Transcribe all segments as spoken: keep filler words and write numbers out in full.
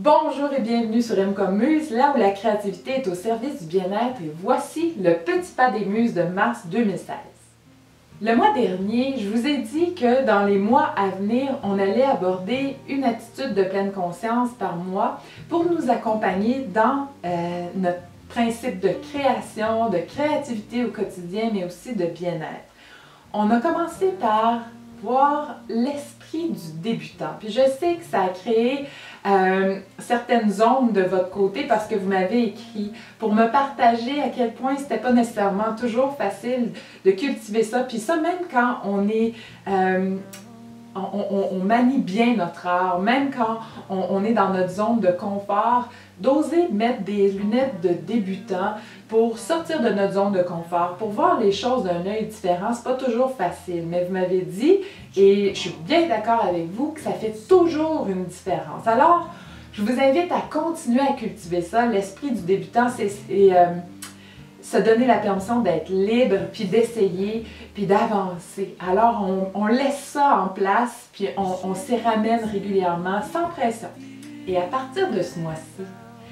Bonjour et bienvenue sur M comme Muse, là où la créativité est au service du bien-être, et voici le petit pas des muses de mars deux mille seize. Le mois dernier, je vous ai dit que dans les mois à venir, on allait aborder une attitude de pleine conscience par mois pour nous accompagner dans euh, notre principe de création, de créativité au quotidien, mais aussi de bien-être. On a commencé par voir l'esprit du débutant. Puis je sais que ça a créé euh, certaines zones de votre côté parce que vous m'avez écrit pour me partager à quel point c'était pas nécessairement toujours facile de cultiver ça. Puis ça, même quand on est... Euh, On, on, on manie bien notre art, même quand on, on est dans notre zone de confort, d'oser mettre des lunettes de débutant pour sortir de notre zone de confort, pour voir les choses d'un œil différent, c'est pas toujours facile. Mais vous m'avez dit, et je suis bien d'accord avec vous, que ça fait toujours une différence. Alors, je vous invite à continuer à cultiver ça. L'esprit du débutant, c'est... Euh, se donner la permission d'être libre, puis d'essayer, puis d'avancer. Alors, on, on laisse ça en place, puis on, on s'y ramène régulièrement, sans pression. Et à partir de ce mois-ci,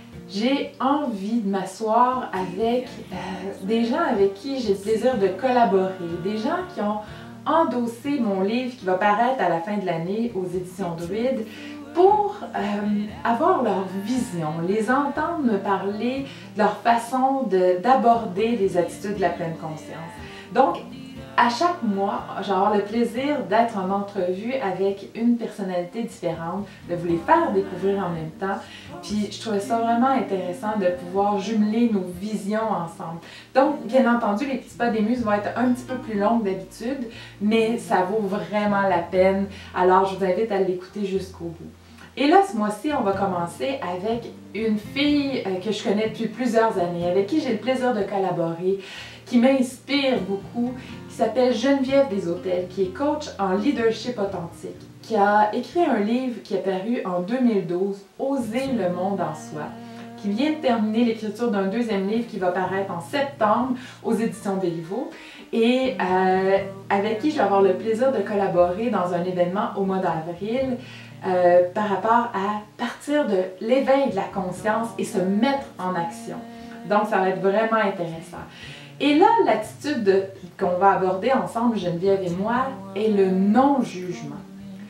j'ai envie de m'asseoir avec euh, des gens avec qui j'ai le plaisir de collaborer, des gens qui ont endossé mon livre qui va paraître à la fin de l'année aux éditions Druide, pour euh, avoir leur vision, les entendre me parler de leur façon d'aborder les attitudes de la pleine conscience. Donc, à chaque mois, j'ai le plaisir d'être en entrevue avec une personnalité différente, de vous les faire découvrir en même temps. Puis, je trouvais ça vraiment intéressant de pouvoir jumeler nos visions ensemble. Donc, bien entendu, les petits pas des muses vont être un petit peu plus longs que d'habitude, mais ça vaut vraiment la peine. Alors, je vous invite à l'écouter jusqu'au bout. Et là, ce mois-ci, on va commencer avec une fille que je connais depuis plusieurs années, avec qui j'ai le plaisir de collaborer, qui m'inspire beaucoup, qui s'appelle Geneviève Deshôtels, qui est coach en leadership authentique, qui a écrit un livre qui est paru en deux mille douze, Oser le monde en soi, qui vient de terminer l'écriture d'un deuxième livre qui va paraître en septembre aux éditions Béliveau, et euh, avec qui je vais avoir le plaisir de collaborer dans un événement au mois d'avril, Euh, par rapport à partir de l'éveil de la conscience et se mettre en action. Donc, ça va être vraiment intéressant. Et là, l'attitude qu'on va aborder ensemble, Geneviève et moi, est le non-jugement.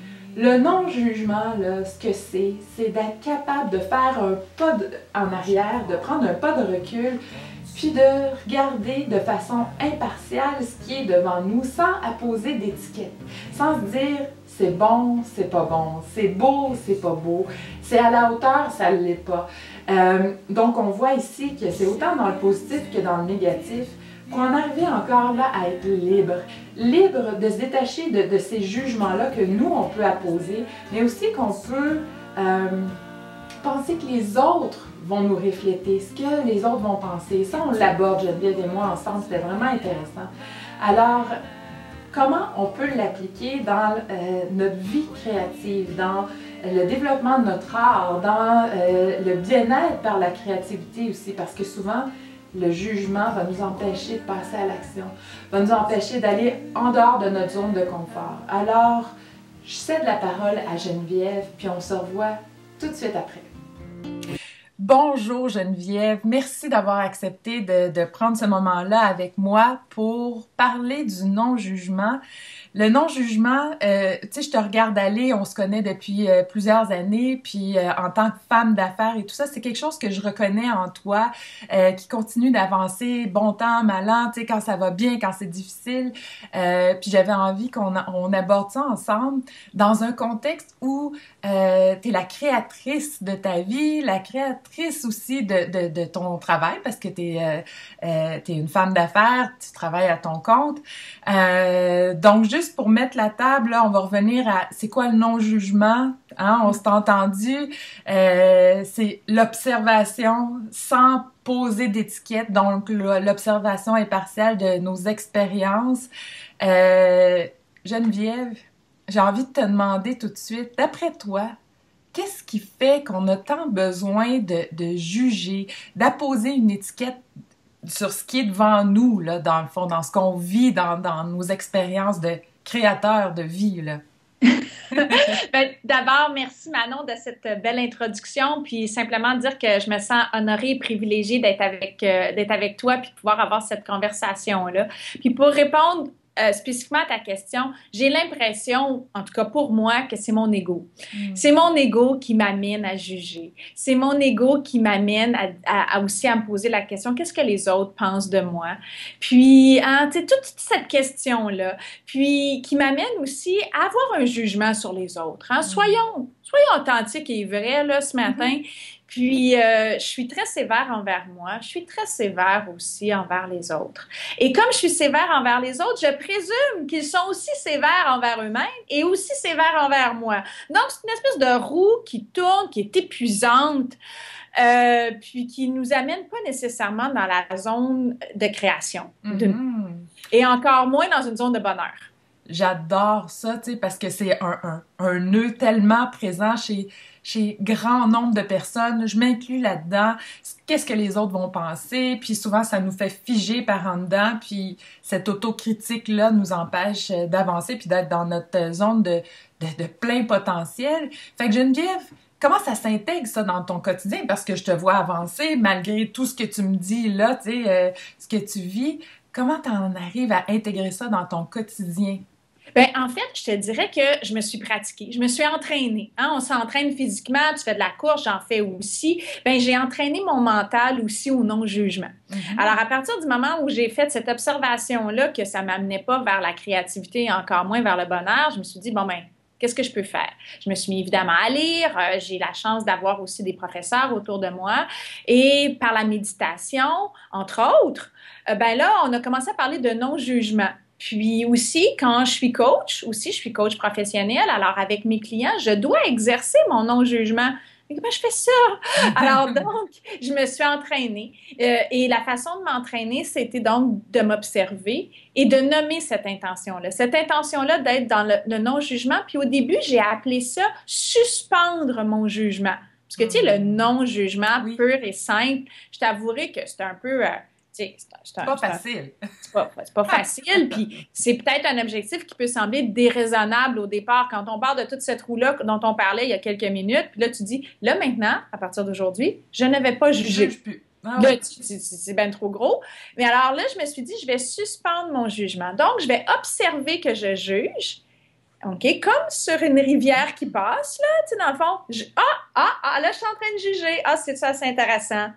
Le non-jugement, là, ce que c'est, c'est d'être capable de faire un pas de, en arrière, de prendre un pas de recul, puis de regarder de façon impartiale ce qui est devant nous, sans apposer d'étiquette, sans se dire c'est bon, c'est pas bon, c'est beau, c'est pas beau, c'est à la hauteur, ça ne l'est pas. Euh, donc on voit ici que c'est autant dans le positif que dans le négatif, qu'on en arrive encore là à être libre. Libre de se détacher de, de ces jugements-là que nous, on peut apposer, mais aussi qu'on peut euh, penser que les autres vont nous refléter, ce que les autres vont penser. Ça, on l'aborde, Geneviève et moi, ensemble, c'était vraiment intéressant. Alors, comment on peut l'appliquer dans euh, notre vie créative, dans le développement de notre art, dans euh, le bien-être par la créativité aussi, parce que souvent, le jugement va nous empêcher de passer à l'action, va nous empêcher d'aller en dehors de notre zone de confort. Alors, je cède la parole à Geneviève, puis on se revoit tout de suite après. Bonjour Geneviève, merci d'avoir accepté de, de prendre ce moment-là avec moi pour parler du non-jugement. Le non-jugement, euh, tu sais, je te regarde aller, on se connaît depuis euh, plusieurs années, puis euh, en tant que femme d'affaires et tout ça, c'est quelque chose que je reconnais en toi, euh, qui continue d'avancer bon temps, mal an, tu sais, quand ça va bien, quand c'est difficile. Euh, puis j'avais envie qu'on on aborde ça ensemble dans un contexte où euh, tu es la créatrice de ta vie, la créatrice aussi de, de, de ton travail, parce que tu es euh, euh, t'es une femme d'affaires, tu travailles à ton compte. Euh, donc, juste pour mettre la table, là, on va revenir à c'est quoi le non-jugement, hein? On s'est entendu, euh, c'est l'observation sans poser d'étiquette, donc l'observation impartiale de nos expériences. Euh, Geneviève, j'ai envie de te demander tout de suite, d'après toi, qu'est-ce qui fait qu'on a tant besoin de, de juger, d'apposer une étiquette sur ce qui est devant nous, là, dans le fond, dans ce qu'on vit, dans, dans nos expériences de créateurs de vie, là? Ben, d'abord, merci Manon de cette belle introduction, puis simplement dire que je me sens honorée et privilégiée d'être avec, euh, d'être avec toi puis de pouvoir avoir cette conversation-là. Puis pour répondre euh, spécifiquement à ta question, j'ai l'impression, en tout cas pour moi, que c'est mon ego. C'est Mm. mon ego qui m'amène à juger. C'est mon ego qui m'amène à, à- à aussi à me poser la question, qu'est-ce que les autres pensent de moi? Puis, hein, tu sais, toute cette question-là puis qui m'amène aussi à avoir un jugement sur les autres. Hein. Mm. Soyons, soyons authentiques et vrais là, ce matin. Mhm. Puis, euh, je suis très sévère envers moi. Je suis très sévère aussi envers les autres. Et comme je suis sévère envers les autres, je présume qu'ils sont aussi sévères envers eux-mêmes et aussi sévères envers moi. Donc, c'est une espèce de roue qui tourne, qui est épuisante, euh, puis qui nous amène pas nécessairement dans la zone de création, d'une- Mhm. et encore moins dans une zone de bonheur. J'adore ça, tu sais, parce que c'est un, un, un nœud tellement présent chez, chez grand nombre de personnes. Je m'inclus là-dedans. Qu'est-ce que les autres vont penser? Puis souvent, ça nous fait figer par en dedans. Puis cette autocritique-là nous empêche euh, d'avancer puis d'être dans notre zone de, de, de plein potentiel. Fait que Geneviève, comment ça s'intègre ça dans ton quotidien? Parce que je te vois avancer malgré tout ce que tu me dis là, tu sais, euh, ce que tu vis. Comment t'en arrives à intégrer ça dans ton quotidien? Ben, en fait, je te dirais que je me suis pratiquée, je me suis entraînée. Hein? On s'entraîne physiquement, tu fais de la course, j'en fais aussi. Ben, j'ai entraîné mon mental aussi au non-jugement. Mhm. Alors, à partir du moment où j'ai fait cette observation-là, que ça ne m'amenait pas vers la créativité et encore moins vers le bonheur, je me suis dit, bon, ben, qu'est-ce que je peux faire? Je me suis mis évidemment à lire. Euh, j'ai la chance d'avoir aussi des professeurs autour de moi. Et par la méditation, entre autres, euh, ben là, on a commencé à parler de non-jugement. Puis aussi, quand je suis coach, aussi, je suis coach professionnel, alors avec mes clients, je dois exercer mon non-jugement. Mais comment je fais ça? Alors donc, je me suis entraînée. Euh, et la façon de m'entraîner, c'était donc de m'observer et de nommer cette intention-là. Cette intention-là d'être dans le, le non-jugement. Puis au début, j'ai appelé ça suspendre mon jugement. Parce que, tu sais, le Hmm. non-jugement Oui, pur et simple, je t'avouerai que c'est un peu... euh, tu sais, c'est un, c'est c'est un, pas c'est un facile. c'est pas, c'est pas facile, puis c'est peut-être un objectif qui peut sembler déraisonnable au départ quand on parle de toute cette roue-là dont on parlait il y a quelques minutes, puis là tu dis, là maintenant, à partir d'aujourd'hui, je ne vais pas Je juger. juge plus. Ah Là, ouais. tu- tu- c'est bien trop gros. Mais alors là, je me suis dit, je vais suspendre mon jugement. Donc, je vais observer que je juge, OK, comme sur une rivière qui passe, là, tu sais, dans le fond, je- ah, ah, ah, là, je suis en train de juger. Ah, c'est ça, c'est intéressant.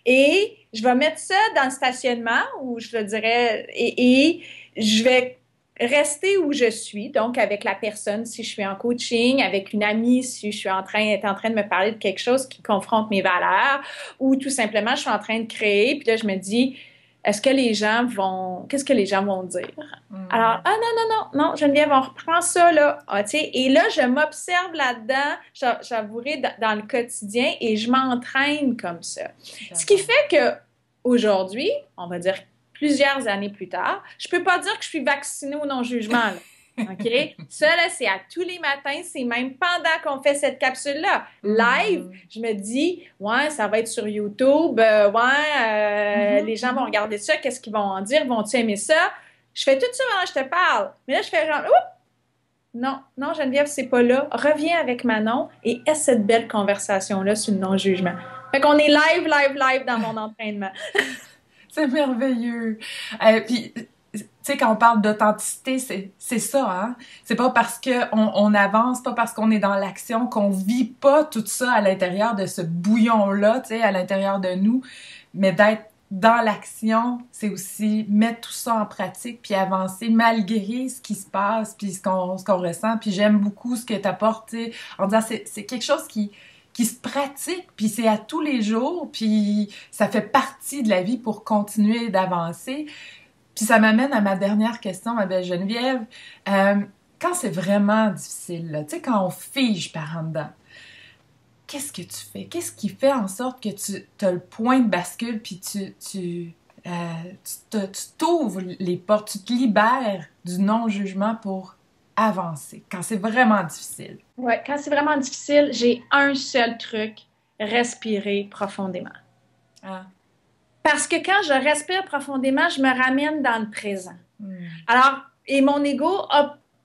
Et je vais mettre ça dans le stationnement, ou je le dirais, et, et je vais rester où je suis, donc avec la personne si je suis en coaching, avec une amie si je suis en train, est en train de me parler de quelque chose qui confronte mes valeurs, ou tout simplement, je suis en train de créer, puis là, je me dis, est-ce que les gens vont, qu'est-ce que les gens vont dire? Alors, Hmm. ah non, non, non, non, Geneviève, on reprend ça, là. Ah, tu sais, et là, je m'observe là-dedans, j'a- j'avouerai, dans, dans le quotidien, et je m'entraîne comme ça. Ce qui J'adore. fait que aujourd'hui, on va dire plusieurs années plus tard, je peux pas dire que je suis vaccinée au non-jugement, là. OK? Ça, là, c'est à tous les matins, c'est même pendant qu'on fait cette capsule-là. Live, Mhm. je me dis, ouais, ça va être sur YouTube, euh, ouais, euh, Mhm. les gens vont Mhm. regarder ça, qu'est-ce qu'ils vont en dire, vont-ils aimer ça? Je fais tout ça pendant que je te parle. Mais là, je fais genre, oups, non, non, Geneviève, c'est pas là. Reviens avec Manon et aie cette belle conversation-là sur le non-jugement. Fait qu'on est live, live, live dans mon entraînement. C'est merveilleux. Euh, puis, tu sais, quand on parle d'authenticité, c'est, c'est ça, hein? C'est pas parce qu'on on avance, pas parce qu'on est dans l'action, qu'on vit pas tout ça à l'intérieur de ce bouillon-là, tu sais, à l'intérieur de nous, mais d'être dans l'action, c'est aussi mettre tout ça en pratique puis avancer malgré ce qui se passe puis ce qu'on, ce qu'on ressent. Puis j'aime beaucoup ce que tu apportes, tu sais, en disant c'est, c'est quelque chose qui qui se pratique, puis c'est à tous les jours, puis ça fait partie de la vie pour continuer d'avancer. Puis ça m'amène à ma dernière question, ma belle Geneviève. Euh, quand c'est vraiment difficile, là, tu sais, quand on fige par en dedans, qu'est-ce que tu fais? Qu'est-ce qui fait en sorte que tu as le point de bascule, puis tu, tu, euh, tu, te- tu t'ouvres les portes, tu te libères du non-jugement pour avancer, quand c'est vraiment difficile? Ouais, quand c'est vraiment difficile, j'ai un seul truc, respirer profondément. Ah. Parce que quand je respire profondément, je me ramène dans le présent. Hmm. Alors, et mon ego a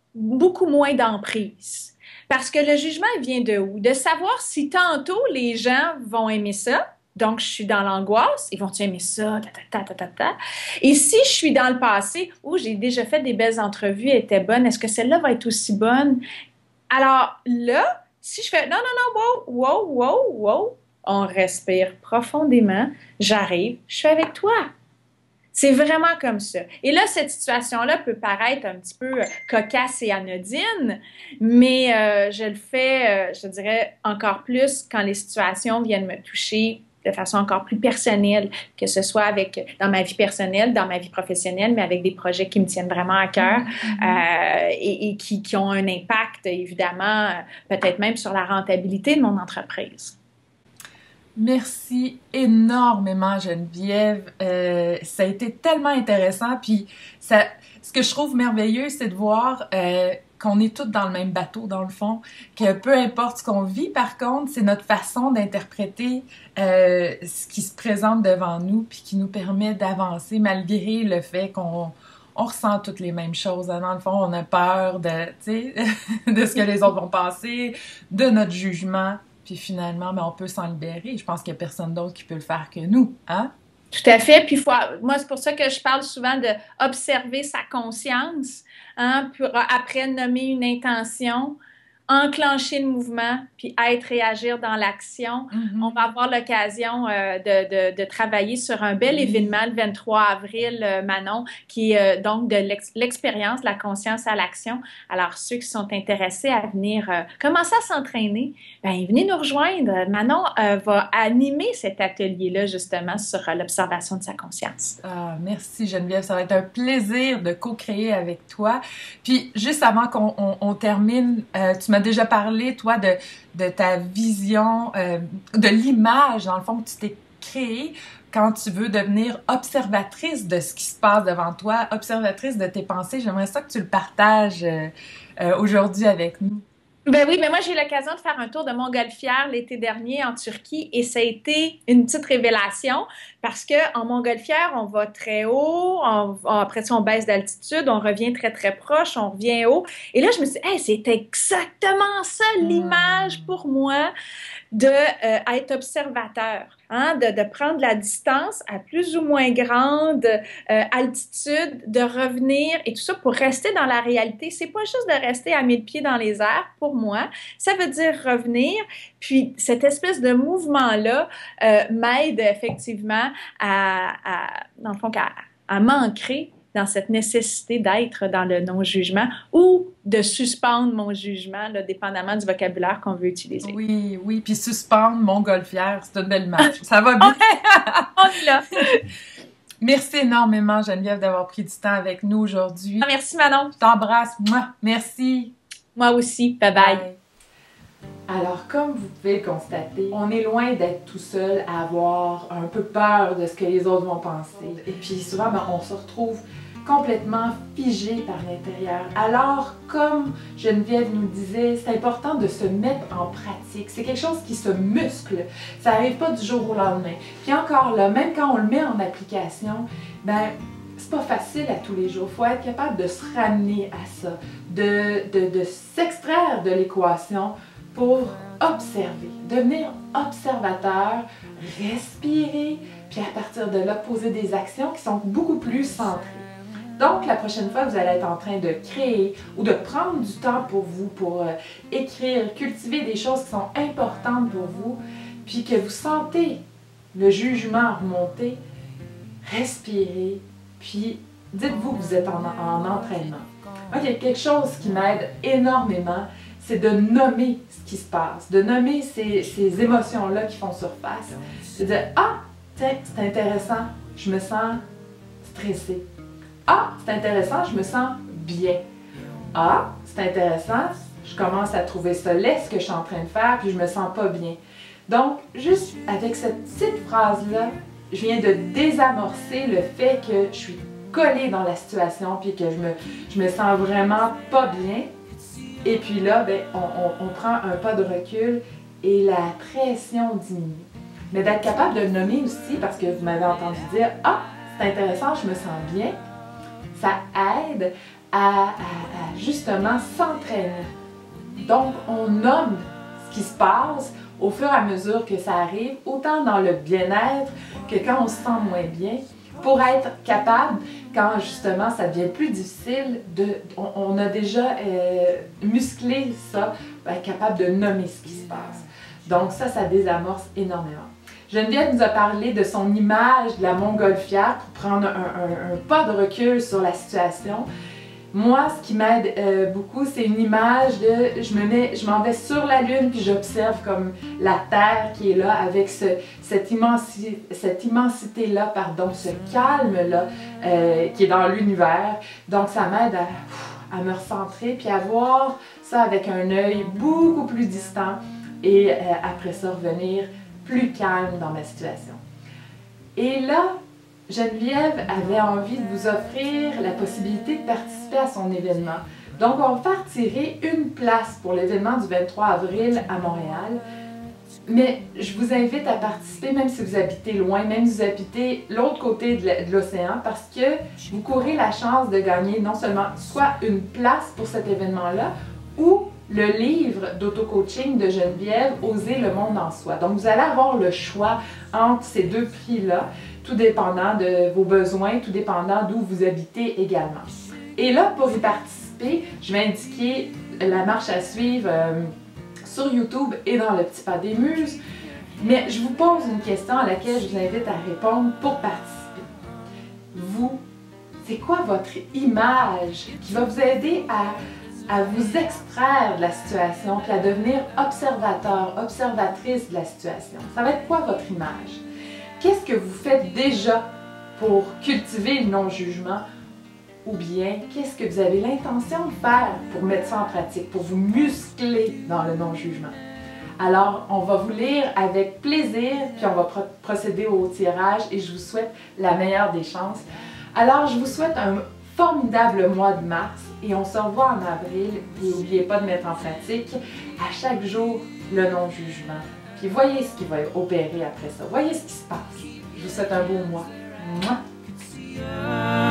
beaucoup moins d'emprise. Parce que le jugement il vient de où? De savoir si tantôt les gens vont aimer ça. Donc, je suis dans l'angoisse. Ils vont-tu aimer ça? Ta, ta, ta, ta, ta. Et si je suis dans le passé, où j'ai déjà fait des belles entrevues, elles étaient bonnes, est-ce que celle-là va être aussi bonne? Alors là, si je fais non, non, non, wow, wow, wow, wow, on respire profondément, j'arrive, je suis avec toi. C'est vraiment comme ça. Et là, cette situation-là peut paraître un petit peu cocasse et anodine, mais euh, je le fais, euh, je dirais, encore plus quand les situations viennent me toucher de façon encore plus personnelle, que ce soit avec dans ma vie personnelle, dans ma vie professionnelle, mais avec des projets qui me tiennent vraiment à cœur mm-hmm. euh, et, et qui, qui ont un impact, évidemment, peut-être même sur la rentabilité de mon entreprise. Merci énormément, Geneviève. Euh, ça a été tellement intéressant. Puis, ça, ce que je trouve merveilleux, c'est de voir euh, qu'on est tous dans le même bateau, dans le fond. Que peu importe ce qu'on vit, par contre, c'est notre façon d'interpréter euh, ce qui se présente devant nous, puis qui nous permet d'avancer malgré le fait qu'on on ressent toutes les mêmes choses. Dans le fond, on a peur de, tu sais, de ce que les autres vont penser, de notre jugement. Puis finalement, ben, on peut s'en libérer. Je pense qu'il n'y a personne d'autre qui peut le faire que nous, hein? Tout à fait. Puis faut, moi, c'est pour ça que je parle souvent d'observer sa conscience, hein, pour après nommer une intention, enclencher le mouvement, puis être et agir dans l'action. Mm-hmm. On va avoir l'occasion euh, de, de, de travailler sur un bel mm-hmm. événement le vingt-trois avril, euh, Manon, qui est euh, donc de l'ex- l'expérience, de la conscience à l'action. Alors, ceux qui sont intéressés à venir euh, commencer à s'entraîner, ben venez nous rejoindre. Manon euh, va animer cet atelier-là, justement, sur euh, l'observation de sa conscience. Ah, merci Geneviève, ça va être un plaisir de co-créer avec toi. Puis, juste avant qu'on on, on termine, euh, tu m'as déjà parlé, toi, de, de ta vision, euh, de l'image, dans le fond, que tu t'es créée quand tu veux devenir observatrice de ce qui se passe devant toi, observatrice de tes pensées. J'aimerais ça que tu le partages euh, euh, aujourd'hui avec nous. Ben oui, mais moi, j'ai eu l'occasion de faire un tour de montgolfière l'été dernier en Turquie et ça a été une petite révélation parce qu'en montgolfière, on va très haut, on, on, après ça, on baisse d'altitude, on revient très, très proche, on revient haut. Et là, je me suis dit, hey, c'est exactement ça l'image pour moi de euh, être observateur, hein, de, de prendre la distance à plus ou moins grande euh, altitude, de revenir et tout ça pour rester dans la réalité. C'est pas juste de rester à mille pieds dans les airs, pour moi. Ça veut dire revenir. Puis cette espèce de mouvement-là euh, m'aide effectivement à, à dans le fond, à, à m'ancrer dans cette nécessité d'être dans le non-jugement ou de suspendre mon jugement, là, dépendamment du vocabulaire qu'on veut utiliser. Oui, oui, puis suspendre montgolfière, c'est une belle image. Ça va bien! On est là! Merci énormément, Geneviève, d'avoir pris du temps avec nous aujourd'hui. Merci, Manon! Je t'embrasse. Moi, merci! Moi aussi. Bye-bye! Bye. Alors, comme vous pouvez le constater, on est loin d'être tout seul à avoir un peu peur de ce que les autres vont penser. Et puis souvent, ben, on se retrouve complètement figé par l'intérieur. Alors, comme Geneviève nous disait, c'est important de se mettre en pratique. C'est quelque chose qui se muscle. Ça n'arrive pas du jour au lendemain. Puis encore là, même quand on le met en application, ben c'est pas facile à tous les jours. Il faut être capable de se ramener à ça, de, de, de s'extraire de l'équation pour observer, devenir observateur, respirer, puis à partir de là, poser des actions qui sont beaucoup plus centrées. Donc, la prochaine fois, vous allez être en train de créer ou de prendre du temps pour vous, pour euh, écrire, cultiver des choses qui sont importantes pour vous, puis que vous sentez le jugement remonter, respirez, puis dites-vous que vous êtes en, en entraînement. Moi, il y a quelque chose qui m'aide énormément, c'est de nommer ce qui se passe, de nommer ces, ces émotions-là qui font surface. C'est de dire « Ah, tiens, c'est intéressant, je me sens stressée. Ah, c'est intéressant, je me sens bien. Ah, c'est intéressant, je commence à trouver ça laid ce que je suis en train de faire, puis je me sens pas bien. » Donc, juste avec cette petite phrase-là, je viens de désamorcer le fait que je suis collée dans la situation, puis que je me, je me sens vraiment pas bien. Et puis là, ben, on, on, on prend un pas de recul et la pression diminue. Mais d'être capable de le nommer aussi, parce que vous m'avez entendu dire « Ah, c'est intéressant, je me sens bien », ça aide à, à, à justement s'entraîner. Donc, on nomme ce qui se passe au fur et à mesure que ça arrive, autant dans le bien-être que quand on se sent moins bien, pour être capable, quand justement ça devient plus difficile, de, on, on a déjà euh, musclé ça, ben, capable de nommer ce qui se passe. Donc ça, ça désamorce énormément. Geneviève nous a parlé de son image de la montgolfière pour prendre un, un, un pas de recul sur la situation. Moi, ce qui m'aide euh, beaucoup, c'est une image de je me mets, je m'en vais sur la Lune puis j'observe comme la Terre qui est là avec ce, cette immensité, cette immensité-là, pardon, ce calme-là euh, qui est dans l'univers. Donc, ça m'aide à, à me recentrer puis à voir ça avec un œil beaucoup plus distant et euh, après ça revenir plus calme dans ma situation. Et là, Geneviève avait envie de vous offrir la possibilité de participer à son événement. Donc, on va faire tirer une place pour l'événement du vingt-trois avril à Montréal. Mais je vous invite à participer, même si vous habitez loin, même si vous habitez l'autre côté de l'océan, parce que vous courez la chance de gagner non seulement soit une place pour cet événement-là, ou le livre d'auto-coaching de Geneviève, Oser le monde en soi. Donc, vous allez avoir le choix entre ces deux prix-là, tout dépendant de vos besoins, tout dépendant d'où vous habitez également. Et là, pour y participer, je vais indiquer la marche à suivre euh, sur YouTube et dans le Petit Pas des Muses. Mais je vous pose une question à laquelle je vous invite à répondre pour participer. Vous, c'est quoi votre image qui va vous aider à à vous extraire de la situation puis à devenir observateur, observatrice de la situation? Ça va être quoi votre image? Qu'est-ce que vous faites déjà pour cultiver le non-jugement? Ou bien, qu'est-ce que vous avez l'intention de faire pour mettre ça en pratique, pour vous muscler dans le non-jugement? Alors, on va vous lire avec plaisir, puis on va pro- procéder au tirage et je vous souhaite la meilleure des chances. Alors, je vous souhaite un formidable mois de mars et on se revoit en avril. Et n'oubliez pas de mettre en pratique à chaque jour le non-jugement. Puis voyez ce qui va opérer après ça. Voyez ce qui se passe. Je vous souhaite un beau mois. Mouah!